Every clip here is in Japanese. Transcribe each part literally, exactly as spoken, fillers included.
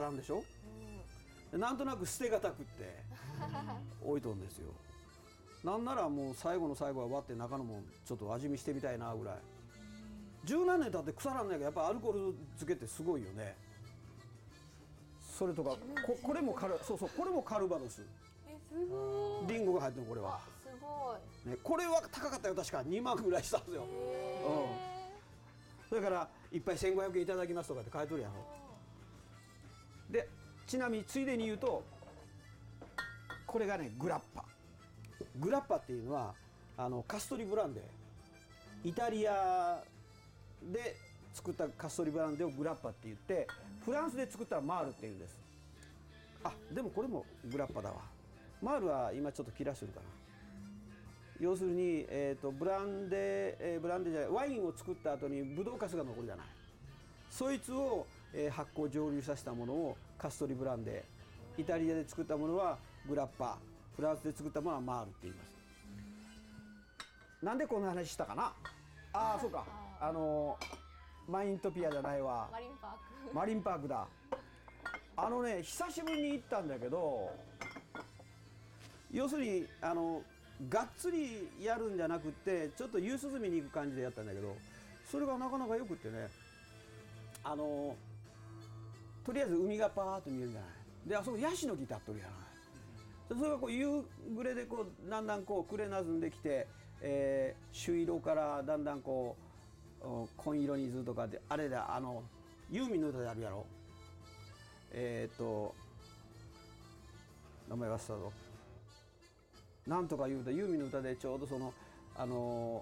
らんでしょ、うん、なんとなく捨てがたくって置いとんですよ。なんならもう最後の最後は割って中のもんちょっと味見してみたいなぐらい。十何年経って腐らんないけどやっぱアルコール漬けってすごいよね。それとか こ, これもカルそうそうこれもカルバドス。 えすごい。 リンゴが入ってるのこれは。 すごい、 ね、これは高かったよ確かにまんぐらいしたんですよ。うん、それからいっぱいせんごひゃくえんいただきますとかって書いとるやろ。でちなみについでに言うとこれがねグラッパ。グラッパっていうのはあのカストリブランデイタリアで作ったカストリブランデをグラッパって言ってフランスで作ったらマールっていうんです。あでもこれもグラッパだわ。マールは今ちょっと切らしてるかな。要するに、えー、とブランデー、えー、ブランデーじゃないワインを作った後にブドウカスが残るじゃない。そいつを、えー、発酵蒸留させたものをカストリブランデー、イタリアで作ったものはグラッパ、フランスで作ったものはマールって言います。なんでこんな話したかな。ああそうか、あのー、マイントピアじゃないわ、 マリンパークマリンパークだ。あのね久しぶりに行ったんだけど、要するにあのがっつりやるんじゃなくってちょっと夕涼みに行く感じでやったんだけど、それがなかなかよくってね、あのとりあえず海がパーッと見えるじゃない。であそこヤシの木立っとるやない。それがこう夕暮れでこうだんだんこう暮れなずんできて、えー、朱色からだんだんこう紺色にずっとかってあれだ、あのユーミンの歌であるやろ。えー、っと名前忘れたぞ。なんとか言うとユーミンの歌でちょうどそのあの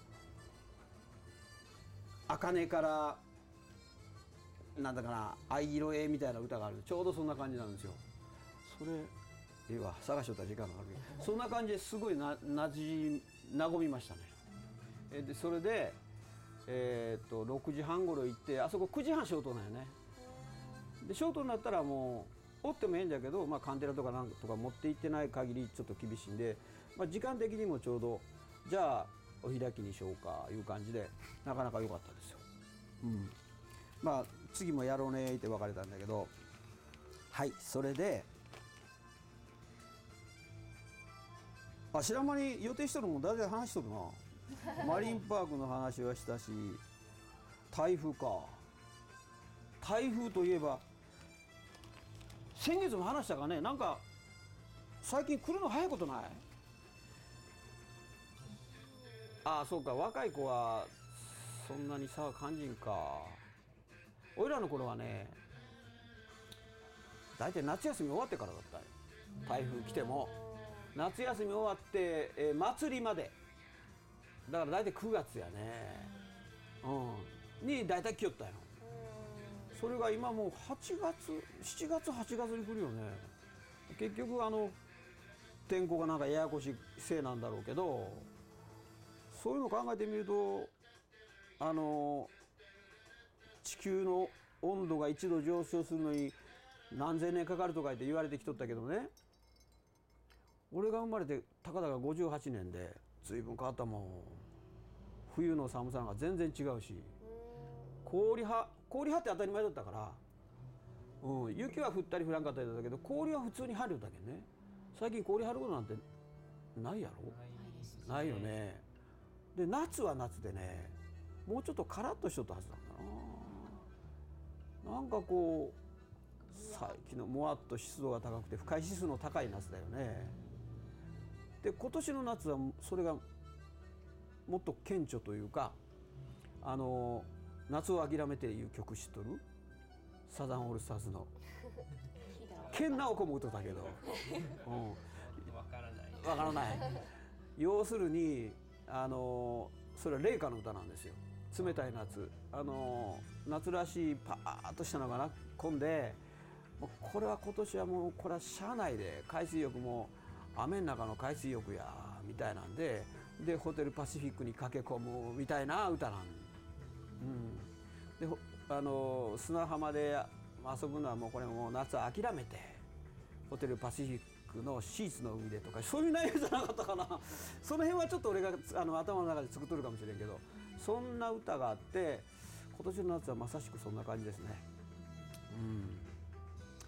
茜からなんだかな藍色へみたいな歌がある。ちょうどそんな感じなんですよ。それええわ探しとったら時間がかかるけどそんな感じですごいななじ和みましたね。えでそれで、えー、っとろくじはん頃行ってあそこくじはん消灯なんよね。で消灯になったらもうおってもええんだけど、まあ、カンテラとかなんとか持って行ってない限りちょっと厳しいんで、まあ、時間的にもちょうどじゃあお開きにしようかいう感じでなかなか良かったですよ。うん、まあ次もやろうねって別れたんだけど、はいそれであ白間に予定してるのも大体話しとるなマリンパークの話はしたし、台風か。台風といえば先月も話したかね。なんか最近来るの早いことない？ああそうか、若い子はそんなに差は感じんか。おいらの頃はね大体夏休み終わってからだったよ。台風来ても夏休み終わって、えー、祭りまでだから大体くがつやね、うん、に大体来よったよ。それが今もうはちがつしちがつはちがつに来るよね。結局あの天候がなんかややこしいせいなんだろうけど、そういうのを考えてみるとあの地球の温度がいちど上昇するのに何千年かかるとかって言われてきとったけどね、俺が生まれてたかだかごじゅうはちねんで随分変わったもん。冬の寒さが全然違うし、氷派氷派って当たり前だったから、うん、雪は降ったり降らんかったりだけど氷は普通に張るだけね。最近氷張ることなんてないやろ。 ないですね。 ないよね。で夏は夏でねもうちょっとカラッとしとったはずなんだな。なんかこう最近のもわっと湿度が高くて不快指数の高い夏だよね。で今年の夏はそれがもっと顕著というか、あの夏を諦めていう曲知っとる？サザンオールスターズのケンナオコも歌ったけど、うん、 わからない。 わからない。要するにあのそれは冷夏の歌なんですよ。冷たい夏、あの夏らしいパーッとしたのがな込んで、もうこれは今年はもうこれはしゃあないで、海水浴も雨の中の海水浴やみたいなんで、でホテルパシフィックに駆け込むみたいな歌なん、うん、であの砂浜で遊ぶのはもうこれもう夏諦めてホテルパシフィックのシーツの海でとかそういう内容じゃなかったかな。その辺はちょっと俺があの頭の中で作っとるかもしれんけど、そんな歌があって今年の夏はまさしくそんな感じですね。うん、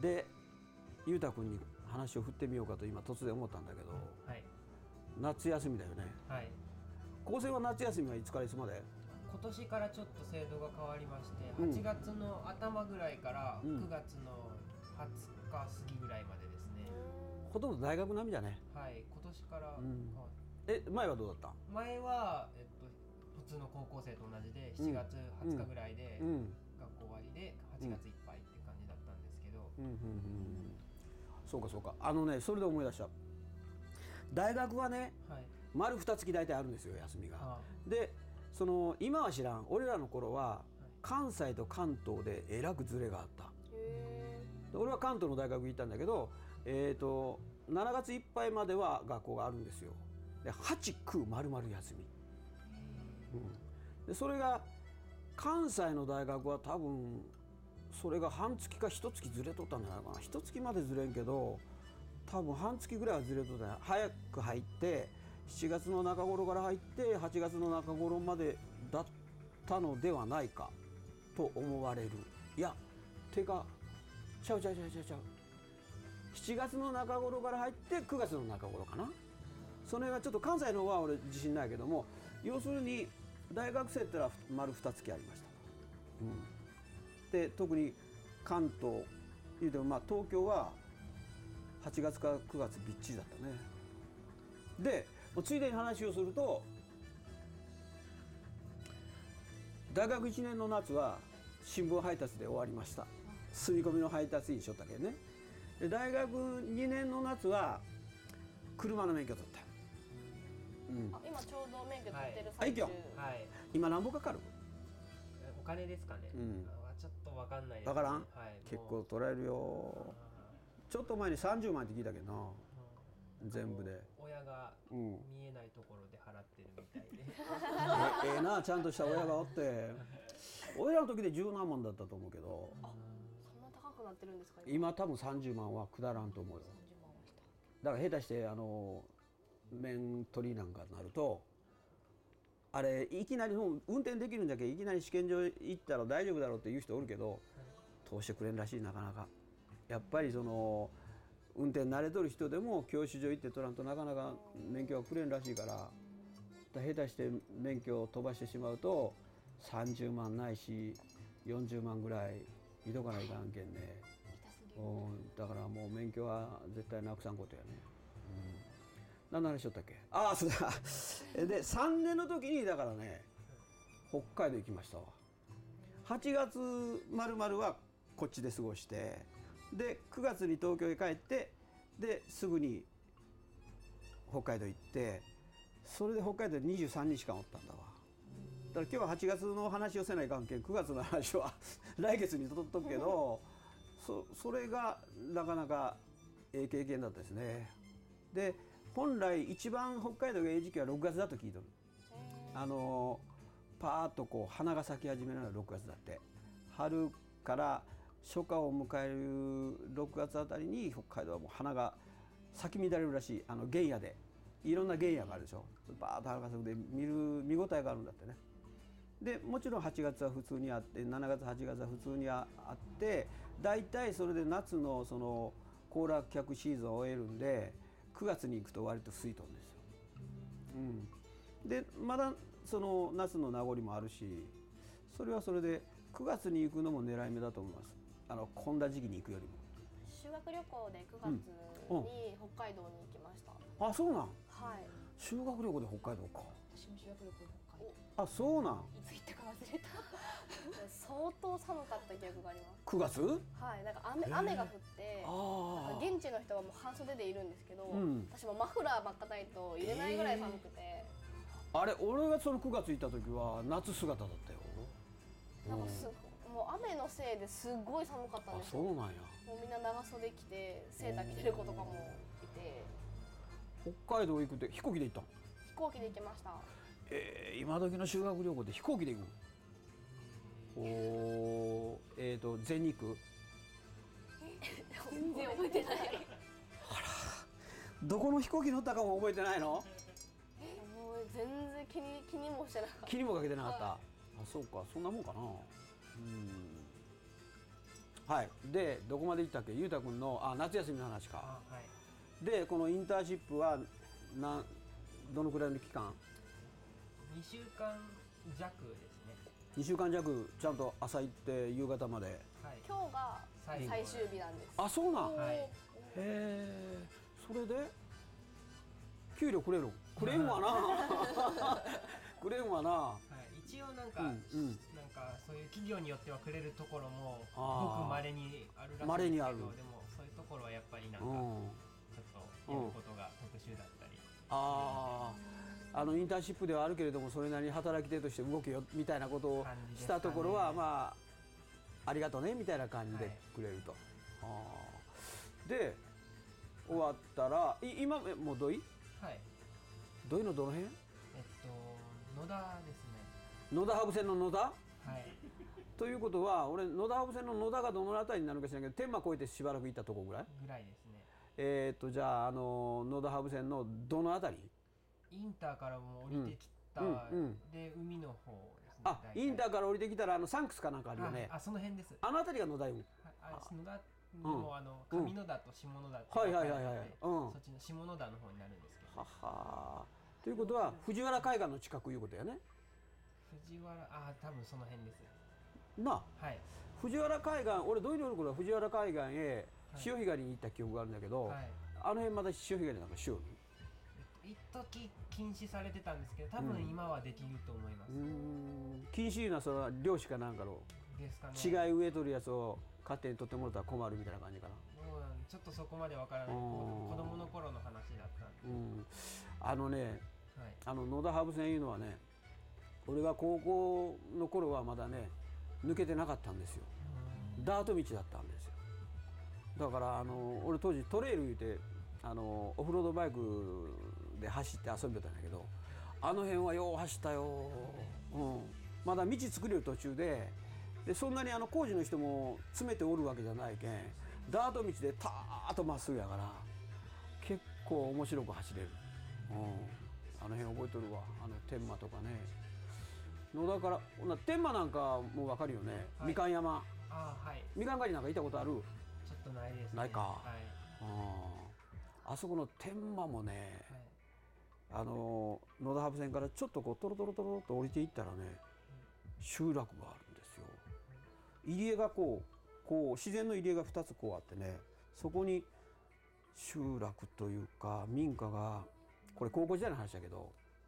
で裕太君に話を振ってみようかと今突然思ったんだけど、 はい、 夏休みだよね。 はい、 高専は夏休みはいつからいつまで？ 今年からちょっと制度が変わりまして、 うんはちがつの頭ぐらいからうんくがつのはつか過ぎぐらいまでですね。 ほとんど大学並みだね。 はい、今年からうん変わっえ、前はどうだった？ 前は、えっと、普通の高校生と同じでしちがつはつかぐらいでうん学校終わりではちがついっぱいっていう感じだったんですけど、 うんうんうんうんそうかそうか。あのね、それで思い出した。大学はね、 はい、 丸二月大体あるんですよ、休みが。 あで、その今は知らん。俺らの頃は関西と関東でえらくズレがあった。 へで俺は関東の大学行ったんだけど、えーとしちがついっぱいまでは学校があるんですよ。ではち、く丸々休み、うん、でそれが関西の大学は多分それが半月か一月ずれとったんじゃないかな。一月までずれんけど多分半月ぐらいはずれとったんや。早く入ってしちがつの中頃から入ってはちがつの中頃までだったのではないかと思われる。いやてかちゃうちゃうちゃうちゃうちゃうしちがつの中頃から入ってくがつの中頃かな。その辺はちょっと関西の方は俺自信ないけども、要するに大学生ってのは丸に月ありました、うん、で特に関東いうてもまあ東京ははちがつかくがつびっちりだったね。でついでに話をすると大学いちねんの夏は新聞配達で終わりました。住み込みの配達員しょったけどね。で大学にねんの夏は車の免許取った、うん、 あ、今ちょうど免許取ってるはい最中。 はいはい今何ぼかかる？ お金ですかね、 うんあちょっとわかんないです、ね、 わからん、 はい、 結もう構取られるよ。ちょっと前にさんじゅうまんって聞いたけどな、全部で。 親がうん見えないところで払ってるみたいでえええなちゃんとした親がおって親の時で十何万だったと思うけどそんな高くなってるんですか今多分さんじゅうまんはくだらんと思うよ。 さんじゅうまんはしただから下手してあの免取りなんかになるとあれいきなりもう運転できるんだけどいきなり試験場行ったら大丈夫だろうって言う人おるけど通してくれんらしい。なかなかやっぱりその運転慣れとる人でも教習所行って取らんとなかなか免許はくれんらしいから、下手して免許を飛ばしてしまうとさんじゅうまんないしよんじゅうまんぐらい見とかないかんけんね。うんだからもう免許は絶対なくさんことやね。うん、何の話しとったっけ？ああそうだでさんねんの時にだからね北海道行きましたわ。はちがつまるまるはこっちで過ごしてでくがつに東京へ帰ってですぐに北海道行ってそれで北海道でにじゅうさんにちかんおったんだわ。だから今日ははちがつの話をせないかんけんくがつの話は来月にとっとくけどそ, それがなかなかええ経験だったですね。で本来一番北海道がええ時期はろくがつだと聞いてる。あのパーッとこう花が咲き始めるのはろくがつだって。春から初夏を迎えるろくがつあたりに北海道はもう花が咲き乱れるらしい。あの原野でいろんな原野があるでしょ。バーッと花が咲くで見る見応えがあるんだってね。でもちろんはちがつは普通にあってしちがつはちがつは普通にあってだいたいそれで夏のその行楽客シーズンを終えるんでくがつに行くと割と空いとるんですよ。うん、でまだその夏の名残もあるしそれはそれでくがつに行くのも狙い目だと思います。あの混んだ時期に行くよりも。 修学旅行でくがつに北海道に行きました。 あ、そうなん。 はい。 修学旅行で北海道か。 私も修学旅行で北海道。 あ、そうなん。 いつ行ったか忘れた。相当寒かった記憶があります。 くがつ？ はい、なんか雨雨が降って、なんか現地の人はもう半袖でいるんですけど、うん、私もマフラーばっかないと入れないぐらい寒くて。 あれ、俺がそのくがつ行った時は夏姿だったよ。 なんかすもう雨のせいですごい寒かったんですよ。 あ、そうなんや。 もうみんな長袖着てセーター着てる子とかもいて。 北海道行くって飛行機で行ったの？ 飛行機で行きました。 えー、今時の修学旅行で飛行機で行くの？おー、えーと全日空？ 全然覚えてない。 あら、どこの飛行機乗ったかも覚えてないの？ もう全然気に気にもしてなかった。 気にもかけてなかった。はい、あ、そうか、そんなもんかな。うん。 はい。でどこまで行ったっけ、ゆうたくんのあ夏休みの話か。 あ、はい、 でこのインターンシップはなどのくらいの期間？ にしゅうかん弱ですね。 にしゅうかん弱ちゃんと朝行って夕方まで。 はい、 今日が最後最終日なんです。 あ、そうなん。 はい、 へえ。それで給料くれるん？くれんわな。くれんわな。 はい、一応なんか、 うんうん、 なんかそういう企業によってはくれるところもあーごく稀にあるらしいんですけど、 稀にある。 でもそういうところはやっぱりなんかちうん、 ょっとやることが特殊だったり、 ああ、あのインターンシップではあるけれどもそれなりに働き手として動けよみたいなことをしたところは、まあありがとうねみたいな感じでくれると。はい、あで終わったらい今もう土井？ はい、 土井のどの辺？ えっと野田ですね。 野田ハブ線の野田？ はい。 ということは俺野田ハブ線の野田がどの辺りになるか知らないけど天満越えてしばらく行ったとこぐらい？ ぐらいですね。 えー、っとじゃあ、あの野田ハブ線のどの辺り？ インターからも降りてきた、 うんうんうん、 で海の方ですね。 あ、インターから降りてきたらあのサンクスかなんかあるよね。 あ、その辺です。 あの辺りが野田湯。 あ、野田にもあの上野田と下野田ってはいはいはいはい、 そっちの下野田の方になるんですけど。 はは。ということは藤原海岸の近くいうことやね。 藤原、あ、多分その辺です。 なあ、 はい、 藤原海岸、俺土井の頃は藤原海岸へ潮干狩りに行った記憶があるんだけど、はい、あの辺まだ潮干狩りなんかしよる？ 一時禁止されてたんですけど、多分今はできると思います。 うん、禁止いうのはその漁師かなんかのですかね。 違い植えとるやつを勝手に取ってもらったら困るみたいな感じかな。 ちょっとそこまでわからない。子供の頃の話だったんで。うん、 あのね、はい、あの野田ハブ線いうのはね、俺が高校の頃はまだね抜けてなかったんですよ。ダート道だったんですよ。だからあの俺当時トレイル言うてあのオフロードバイクで走って遊んでたんだけど、あの辺はよう走ったよ。うん、まだ道作れる途中で、でそんなにあの工事の人も詰めておるわけじゃないけん、ダート道でターッとまっすぐやから結構面白く走れる。うん、あの辺覚えとるわ。あの天満とかね。野田から天満なんかもう分かるよね、はい、みかん山。 あ、はい、 みかん狩りなんか行ったことある？ ちょっとないですね。 ないか、はい、あ, あそこの天満もね、はい、あの野田ハブ線からちょっとこうトロトロトロと降りていったらね、うん、集落があるんですよ。入り江がこうこう自然の入り江がふたつこうあってね、そこに集落というか民家が、これ高校時代の話だけど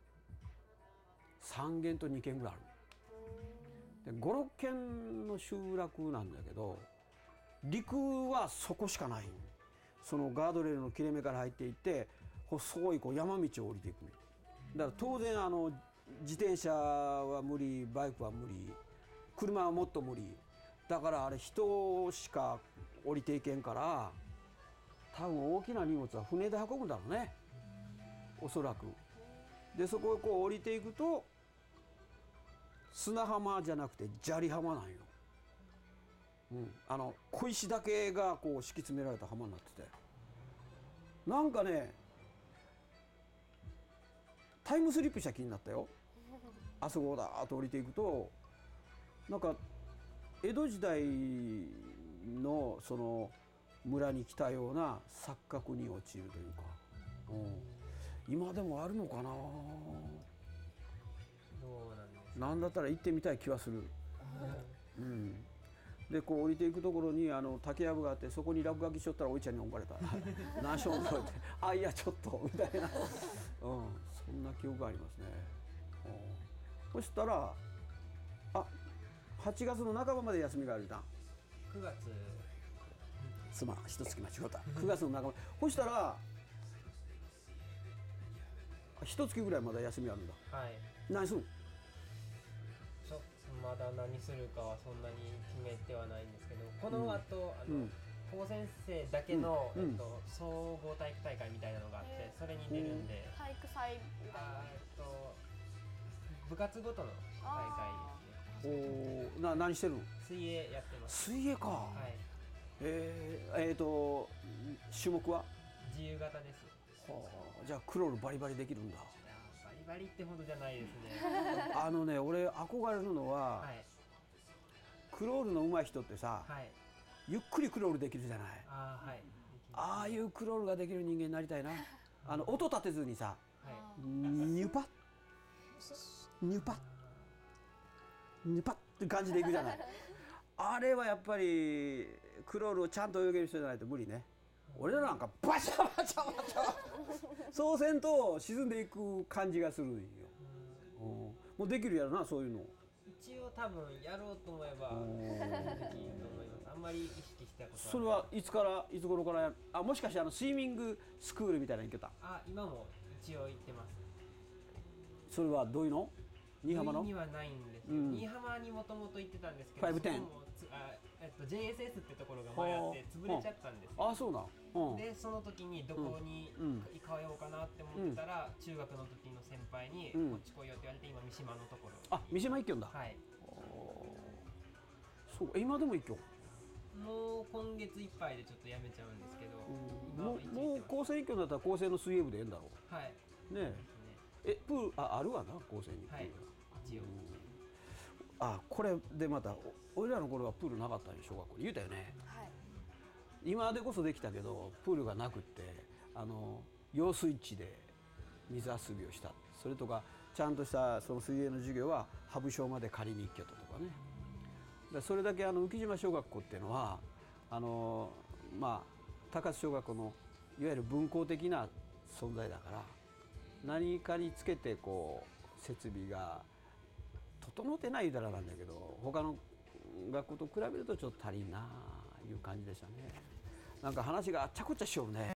さん軒とに軒ぐらいある。でごろっ軒の集落なんだけど陸はそこしかない。そのガードレールの切れ目から入っていって細いこう山道を降りていく。だから当然あの自転車は無理、バイクは無理、車はもっと無理だから、あれ人しか降りていけんから、多分大きな荷物は船で運ぶんだろうね、おそらく。でそこをこう降りていくと砂浜じゃなくて砂利浜なんよ。うん、あの小石だけがこう敷き詰められた浜になってて、なんかねタイムスリップした気になったよ。あそこをだーっと降りていくと、なんか江戸時代のその村に来たような錯覚に陥るというか、うん、今でもあるのかな。 どうなんですか。 なんだったら行ってみたい気はする。うん、でこう降りていくところにあの竹やぶがあって、そこに落書きしとったらおいちゃんに呼ばれた。何しょんと言って「あいやちょっと」みたいな、うん、そんな記憶がありますね。うん、そしたらあはちがつの半ばまで休みがあるじゃん。 くがつすまん一月間違った。くがつの半ばそしたら一月ぐらいまだ休みあるんだ。 はい。 何するの？ ちょっとまだ何するかはそんなに決めてはないんですけど、この後、うん、あの、うん、高専生だけの、うん、えっと、総合体育大会みたいなのがあって、それに出るんで、 体育祭みたいな、 えっと部活ごとの大会ですね。 おな何してるの？ 水泳やってます。 水泳か。はい。えー、えーと種目は自由形です。 はあ、じゃあクロールバリバリできるんだ。 バリバリってほどじゃないですね。 あのね俺憧れるのは、はい、クロールの上手い人ってさ、はい、 ゆっくりクロールできるじゃない。 あーはい。 ああいうクロールができる人間になりたいな。あの音立てずにさ、 はいニュパッニュパッニュパッって感じでいくじゃない。あれはやっぱりクロールをちゃんと泳げる人じゃないと無理ね。俺らなんかバシャバシャバシャそうせんと沈んでいく感じがするんよ。うん、もうできるやろな、そういうの。 一応多分やろうと思えばできると思います。あんまり意識したことは。 それはいつからいつ頃からやる。あ、もしかしてあのスイミングスクールみたいなの行けた。 あ、今も一応行ってます。 それはどういうの？新居浜の？ にはないんですよ。 うん、 新居浜にもともと行ってたんですけど、 ファイブテンそこもつあえっと ジェイエスエス ってところが前あって潰れちゃったんですよ。 ああ、そうなん。うん、 でその時にどこに行かようかなって思ってたら、うん、中学の時の先輩に、うん、こっち来いよって言われて今三島のところ。 あ、三島一挙だ。 はい。 そう、今でも一挙。 もう今月いっぱいでちょっとやめちゃうんですけど、 うん、もうもう高専一挙だったら高専の水泳部でええんだろう。 はいねえ、えプール あ, あるわな、高専にプールが、はい、 一応、うん、 あ、これでまた俺らの頃はプールなかったんよ、小学校に言うたよね、 はい、 今でこそできたけどプールがなくって、あの用水池で水遊びをした。それとかちゃんとしたその水泳の授業は羽生小まで借りに行きよったとかね。でそれだけあの浮島小学校っていうのはあのまあ高津小学校のいわゆる分校的な存在だから、何かにつけてこう設備が整ってないだらなんだけど、他の学校と比べるとちょっと足りんないう感じでしたね。なんか話があっちゃこっちゃしようね。